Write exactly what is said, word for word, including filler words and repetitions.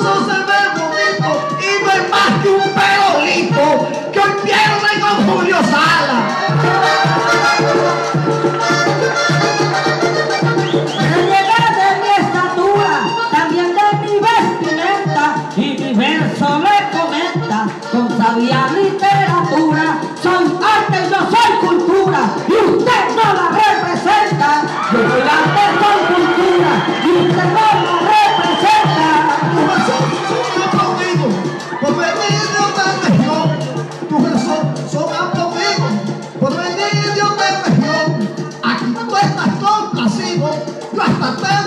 incluso se ve bonito y no es más que un perolito que hoy pierde con Julio Sala. Me llegué de mi estatura, también de mi vestimenta, y mi verso le comenta con sabia literatura. Soy arte y yo soy cultura, y usted no la representa. Yo soy arte, soy cultura, y usted no la representa. Tu razón son aplaudidos por venir de otra región. Tu razón son aplaudidos por venir de otra región. Aquí tú estás complacido, yo hasta te